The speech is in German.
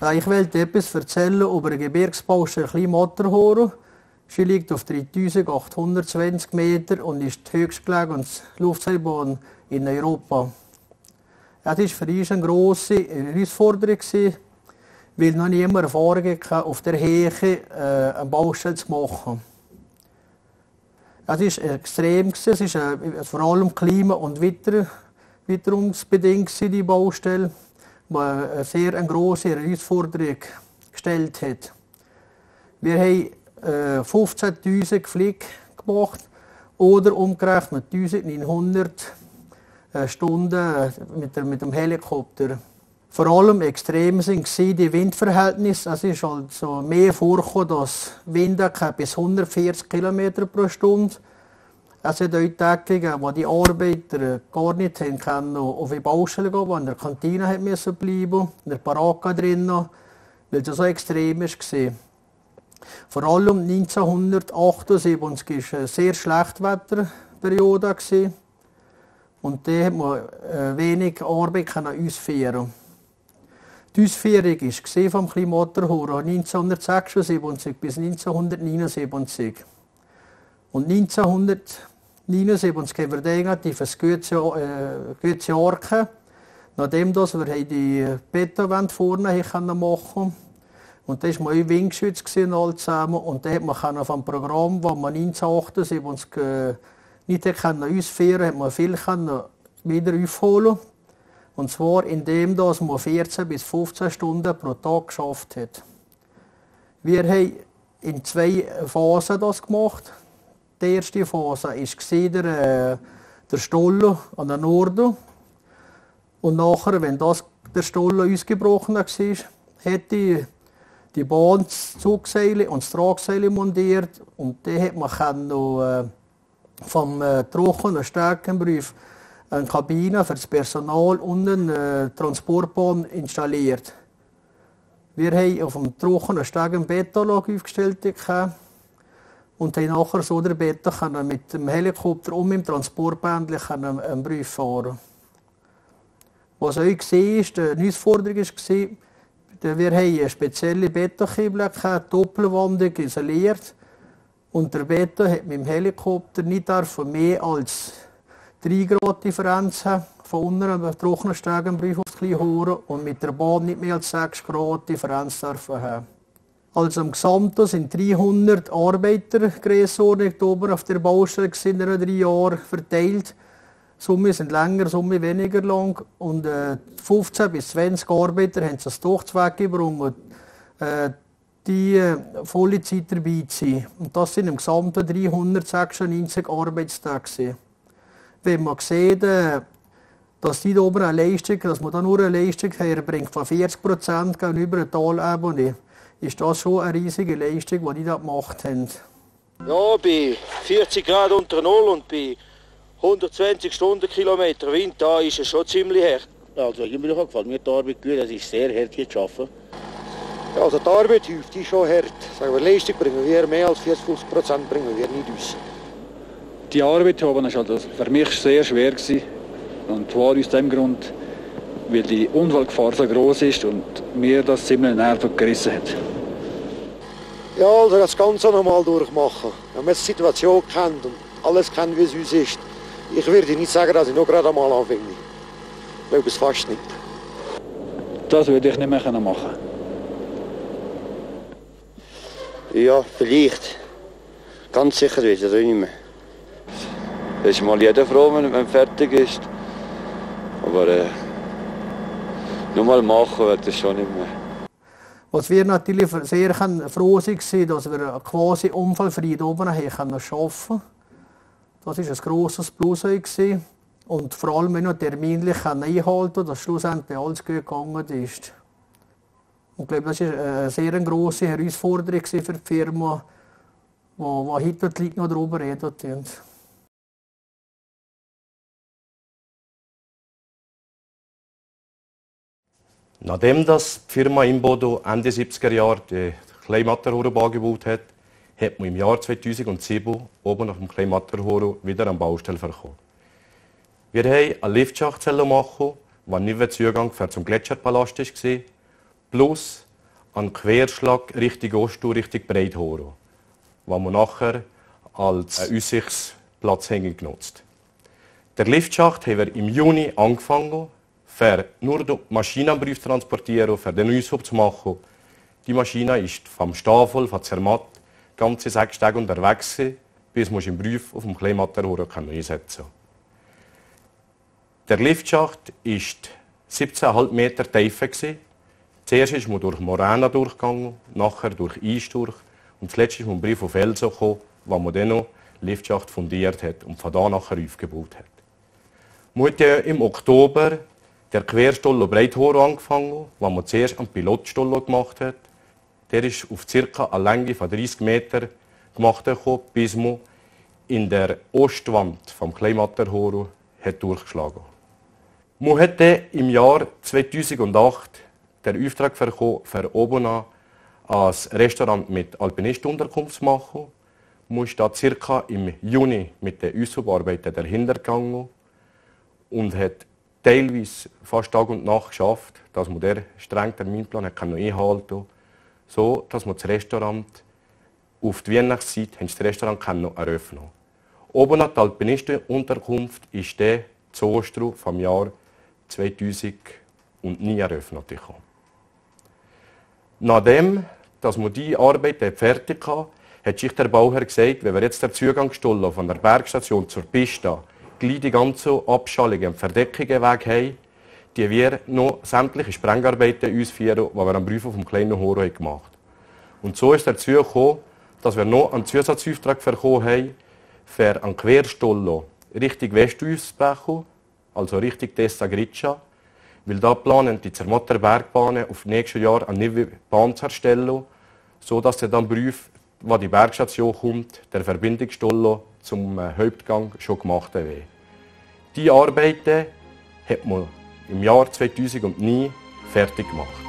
Ich wollte etwas erzählen über eine Gebirgsbaustelle Kleinmatterhorn. Sie liegt auf 3820 Meter und ist die höchstgelegene Luftseilbahn in Europa. Es war für uns eine grosse Herausforderung, weil noch niemand Erfahrung hatte, auf der Höhe eine Baustelle zu machen. Es war extrem, es war vor allem klima- und witterungsbedingt die Baustelle, die eine sehr grosse Herausforderung gestellt hat. Wir haben 15'000 Flüge gemacht oder umgerechnet 1900 Stunden mit dem Helikopter. Vor allem extrem waren die Windverhältnisse. Es ist also mehr vorgekommen, dass Winde bis 140 km pro Stunde. Es hat auch Tage gegeben, wo die Arbeiter gar nicht können auf die Baustelle gehen, die in der Kantine müssen bleiben, in der Baracke drinnen, weil es so extrem war. Vor allem 1978 war eine sehr schlechte Wetterperiode und da konnte man wenig Arbeit ausführen. Die Ausführung war vom Kleinmatterhorn 1976 bis 1979. Und 1979 haben wir definitiv ein gutes Jahr gehabt, nachdem wir die Betonwände vorne machen konnten. Und da war man auch Windgeschütz alle zusammen. Und da hat man vom Programm, das man 1978 nicht ausführen konnte, man viel wieder aufholen. Und zwar indem man 14 bis 15 Stunden pro Tag geschafft hat. Wir haben in 2 Phasen das gemacht. Die erste Phase war der Stollen an der Norden. Und nachher, wenn der Stollen ausgebrochen war, hätte die Bahn das Zugseil und das Tragseil montiert. Und dann konnte man vom trockenen Streckenbrief eine Kabine für das Personal und eine Transportbahn installiert. Wir haben auf dem trockenen Steg eine Betonlage aufgestellt und haben nachher so der Beton mit dem Helikopter und mit dem Transportbändchen einen Brief fahren. Was auch war, die Herausforderung war, wir haben eine spezielle Betonkabel, doppelwandig isoliert. Und der Beton hat mit dem Helikopter nicht mehr als 3 Grad Differenz von unten am trockenen Stegenbrief auf das Kleinhorn und mit der Bahn nicht mehr als 6 Grad Differenz haben. Also im Gesamten sind 300 Arbeiter oben auf der Baustelle in 3 Jahren verteilt. Summe sind länger, Summe weniger lang. Und 15 bis 20 Arbeiter haben es doch weggebracht, die volle Zeit dabei zu sein. Und das sind im Gesamten 396 Arbeitstage. Wenn man sieht, dass die oben eine Leistung, dass man da nur eine Leistung herbringt von 40% gegenüber der Talebene, ist das schon eine riesige Leistung, die da gemacht haben. Ja, bei 40 Grad unter Null und bei 120 Stundenkilometer Wind, da ist es schon ziemlich hart. Also, mir gefällt mir die Arbeit gut, es ist sehr hart hier zu arbeiten. Ja, also die Arbeit die ist schon hart. Sagen wir, Leistung bringen wir mehr als 40% bringen wir nicht aus. Die Arbeit hier oben war also für mich sehr schwer und zwar aus dem Grund, weil die Unfallgefahr so groß ist und mir das ziemlich Nerven gerissen hat. Ja, also das Ganze noch mal durchmachen. Wenn man die Situation kennt und alles kennt, wie es uns ist, ich würde nicht sagen, dass ich noch gerade einmal anfange. Ich glaube es fast nicht. Das würde ich nicht mehr machen. Ja, vielleicht. Ganz sicher weiß ich das auch nicht mehr. Da ist mal jeder froh, wenn man fertig ist. Aber nochmal machen wird das schon nicht mehr. Was wir natürlich sehr froh sind, dass wir quasi unfallfrei oben arbeiten konnten. Das war ein grosses Plus. Und vor allem noch terminlich einhalten, dass schlussendlich alles gut gegangen ist. Und ich glaube, das war eine sehr grosse Herausforderung für die Firma, wo heute die Leute noch darüber reden. Nachdem die Firma Imbodo Ende 70er Jahre die Kleinmatterhorn gebaut hat, hat man im Jahr 2007 oben auf dem Kleinmatterhorn wieder eine Baustelle bekommen. Wir wollten einen Liftschacht machen, der nicht mehr Zugang zum Gletscherpalast war, plus an Querschlag Richtung Ostuhr, Richtung Breithoro, was wir nachher als Aussichtsplatz genutzt. Der Liftschacht haben wir im Juni angefangen, für nur die Maschine am Brief zu transportieren, für den Aushub zu machen. Die Maschine ist vom Staffel, von Zermatt, ganze 6 Tage unterwegs gewesen, bis wir im Brief auf dem Kleinmatterhorn einsetzen können. Der Liftschacht war 17,5 Meter tief. Zuerst ist man durch Moräne durchgegangen, nachher durch Eis durch und zuletzt ist man im Brief auf Felsen gekommen, wo man dann noch den Liftschacht fundiert hat und von da nachher aufgebaut hat. Man hat ja im Oktober der Querstollo Breithoro angefangen, wo man zuerst einen Pilotstollo gemacht hat. Der ist auf ca. eine Länge von 30 Meter gemacht, bis man in der Ostwand vom Kleinmatterhorn durchgeschlagen hat. Man hat im Jahr 2008 den Auftrag bekommen, für oben ein Restaurant mit Alpinistunterkunft zu machen. Man ist da ca. im Juni mit den Aussubarbeiten dahinter gegangen und hat teilweise fast Tag und Nacht geschafft, dass man den strengen Terminplan einhalten konnte, so dass man das Restaurant auf die Weihnachtszeit das Restaurant eröffnen konnte. Oben an die Alpinistenunterkunft ist der zu Ostern vom Jahr 2009 eröffnet. Nachdem dass man diese Arbeit fertig hatte, hat sich der Bauherr gesagt, wenn wir jetzt den Zugangsstollen von der Bergstation zur Piste gleich die ganzen Abschalungen und Verdeckungen weg haben, die wir noch sämtliche Sprengarbeiten ausführen, die wir am Brief auf dem kleinen Horn gemacht haben. Und so ist dazu gekommen, dass wir noch einen Zusatzauftrag bekommen haben, für einen Querstollen Richtung Westausbechen, also Richtung Tessa Griccia, weil da planen die Zermatter Bergbahnen auf nächstes Jahr eine neue Bahn zu erstellen, sodass dann am Brief, wo die Bergstation kommt, der Verbindungsstollen zum Hauptgang schon gemacht wird. Diese Arbeiten hat man im Jahr 2009 fertig gemacht.